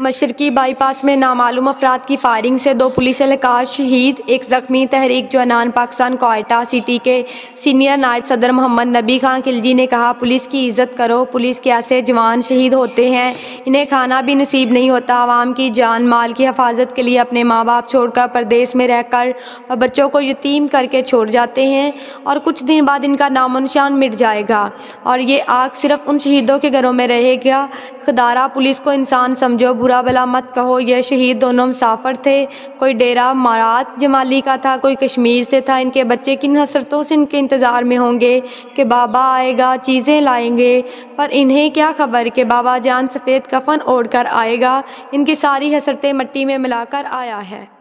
مشرقی بائی پاس میں نامعلوم افراد کی فائرنگ سے 2 پولیس اہلکار شہید، 1 زخمی۔ تحریک جوانان پاکستان کوئٹہ سٹی کے سینئر نائب صدر محمد نبی خان خلجی نے کہا، پولیس کی عزت کرو۔ پولیس کے ایسے جوان شہید ہوتے ہیں، انہیں کھانا بھی نصیب نہیں ہوتا۔ عوام کی جان مال کی حفاظت کے لیے اپنے ماں باپ چھوڑ کر پردیس میں رہ کر اور بچوں کو یتیم کر کے چھوڑ جاتے ہیں، اور کچھ دن بعد ان کا نام و نشان مٹ جائے گا اور یہ آگ صرف ان شہیدوں کے گھروں میں رہے گا۔ خدارہ پولیس کو انسان سمجھو، برا بھلا مت کہو۔ یہ شہید دونوں مسافر تھے، کوئی ڈیرہ مارات جمالی کا تھا، کوئی کشمیر سے تھا۔ ان کے بچے کن حسرتوں سے ان کے انتظار میں ہوں گے کہ بابا آئے گا، چیزیں لائیں گے، پر انہیں کیا خبر کہ بابا جان سفید کفن اوڑھ کر آئے گا۔ ان کی ساری حسرتیں مٹی میں ملا کر آیا ہے۔